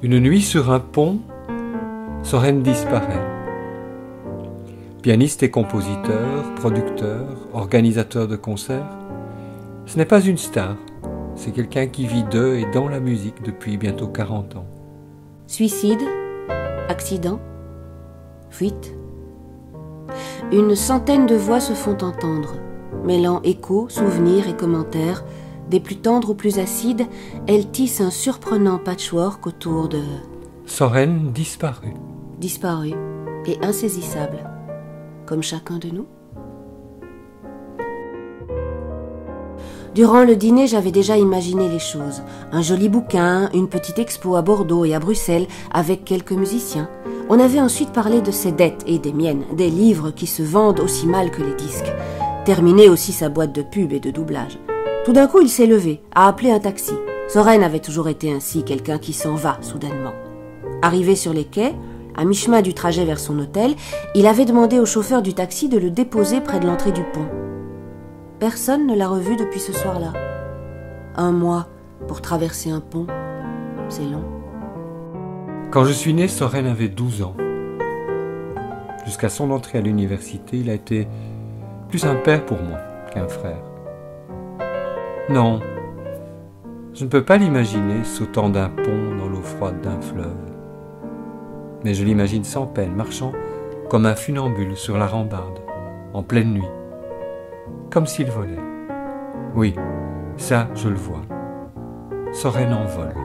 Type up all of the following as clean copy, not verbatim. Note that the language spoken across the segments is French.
Une nuit sur un pont, Soren disparaît. Pianiste et compositeur, producteur, organisateur de concerts, ce n'est pas une star, c'est quelqu'un qui vit de et dans la musique depuis bientôt 40 ans. Suicide, accident, fuite. Une centaine de voix se font entendre, mêlant échos, souvenirs et commentaires. Des plus tendres aux plus acides, elles tissent un surprenant patchwork autour de... Soren disparu. Disparu et insaisissable, comme chacun de nous. Durant le dîner, j'avais déjà imaginé les choses. Un joli bouquin, une petite expo à Bordeaux et à Bruxelles, avec quelques musiciens. On avait ensuite parlé de ses dettes et des miennes, des livres qui se vendent aussi mal que les disques. Terminé aussi sa boîte de pub et de doublage. Tout d'un coup, il s'est levé, a appelé un taxi. Soren avait toujours été ainsi, quelqu'un qui s'en va soudainement. Arrivé sur les quais, à mi-chemin du trajet vers son hôtel, il avait demandé au chauffeur du taxi de le déposer près de l'entrée du pont. Personne ne l'a revu depuis ce soir-là. 1 mois pour traverser un pont, c'est long. Quand je suis né, Soren avait 12 ans. Jusqu'à son entrée à l'université, il a été plus un père pour moi qu'un frère. Non, je ne peux pas l'imaginer sautant d'un pont dans l'eau froide d'un fleuve. Mais je l'imagine sans peine, marchant comme un funambule sur la rambarde, en pleine nuit, comme s'il volait. Oui, ça, je le vois. Soren en vole.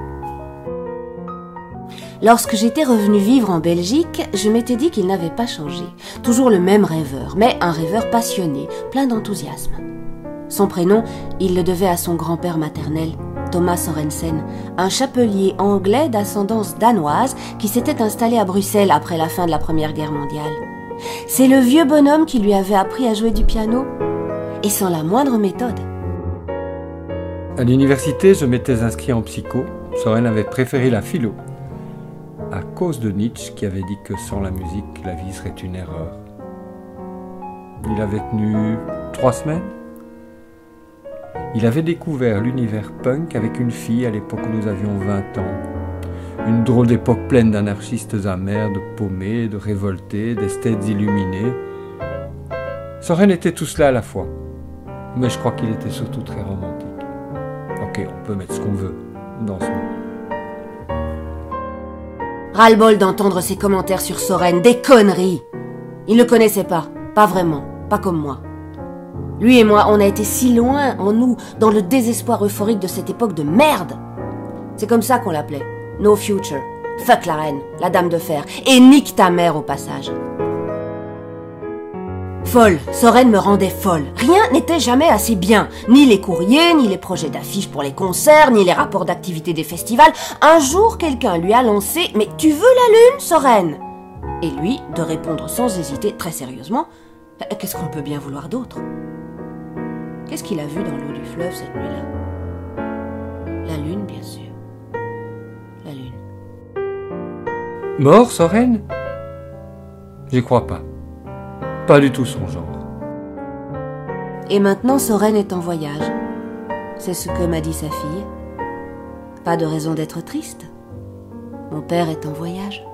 Lorsque j'étais revenue vivre en Belgique, je m'étais dit qu'il n'avait pas changé. Toujours le même rêveur, mais un rêveur passionné, plein d'enthousiasme. Son prénom, il le devait à son grand-père maternel, Thomas Sorensen, un chapelier anglais d'ascendance danoise qui s'était installé à Bruxelles après la fin de la Première Guerre mondiale. C'est le vieux bonhomme qui lui avait appris à jouer du piano, et sans la moindre méthode. À l'université, je m'étais inscrit en psycho. Soren avait préféré la philo, à cause de Nietzsche qui avait dit que sans la musique, la vie serait une erreur. Il avait tenu 3 semaines. Il avait découvert l'univers punk avec une fille à l'époque où nous avions 20 ans. Une drôle d'époque pleine d'anarchistes amers, de paumés, de révoltés, d'esthètes illuminés. Soren était tout cela à la fois, mais je crois qu'il était surtout très romantique. Ok, on peut mettre ce qu'on veut dans ce mot. Ras-le-bol d'entendre ses commentaires sur Soren, des conneries. Il ne le connaissait pas vraiment, pas comme moi. Lui et moi, on a été si loin en nous, dans le désespoir euphorique de cette époque de merde. C'est comme ça qu'on l'appelait. No future. Fuck la reine, la dame de fer. Et nique ta mère au passage. Folle, Soren me rendait folle. Rien n'était jamais assez bien. Ni les courriers, ni les projets d'affiches pour les concerts, ni les rapports d'activité des festivals. Un jour, quelqu'un lui a lancé « Mais tu veux la lune, Soren ?» Et lui, de répondre sans hésiter, très sérieusement « Qu'est-ce qu'on peut bien vouloir d'autre ?» Qu'est-ce qu'il a vu dans l'eau du fleuve cette nuit-là? La lune, bien sûr. La lune. Mort, Soren? J'y crois pas. Pas du tout son genre. Et maintenant, Soren est en voyage. C'est ce que m'a dit sa fille. Pas de raison d'être triste. Mon père est en voyage.